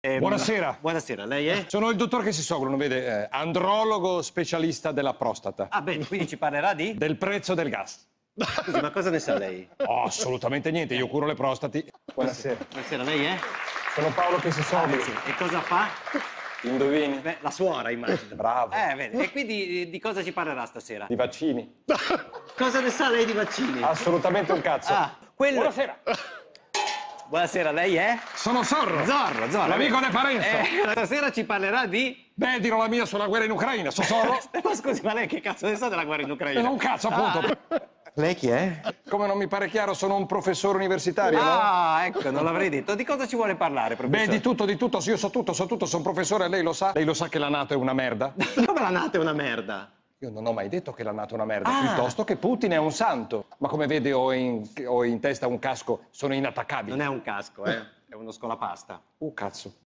Buonasera. Buonasera, lei è? Sono il dottor Chessisoglu, non vede? Andrologo specialista della prostata. Ah, bene, quindi ci parlerà di? Del prezzo del gas. Scusi, ma cosa ne sa lei? Oh, assolutamente niente, io curo le prostati. Buonasera. Buonasera, lei è? Sono Paolo Chessisoglu. Sì. E cosa fa? Indovini? Beh, la suora, immagino. Bravo. Bene. E quindi di cosa ci parlerà stasera? Di vaccini. Cosa ne sa lei di vaccini? Assolutamente un cazzo. Quello... Buonasera. Buonasera, lei è? Sono Zorro. Zorro. L'amico di Parenzo. Stasera ci parlerà di... Beh, dirò la mia sulla guerra in Ucraina, so Zorro. Ma scusi, ma lei che cazzo ne sa della guerra in Ucraina? Un cazzo, appunto. Lei chi è? Come non mi pare chiaro, sono un professore universitario, no? Ah, ecco, non l'avrei detto. Di cosa ci vuole parlare, professore? Beh, di tutto, io so tutto, sono professore, lei lo sa? Lei lo sa che la NATO è una merda? Come la NATO è una merda? Io non ho mai detto che la NATO è una merda, piuttosto che Putin è un santo. Ma come vede ho in testa un casco, sono inattaccabile. Non è un casco, è uno scolapasta. Cazzo.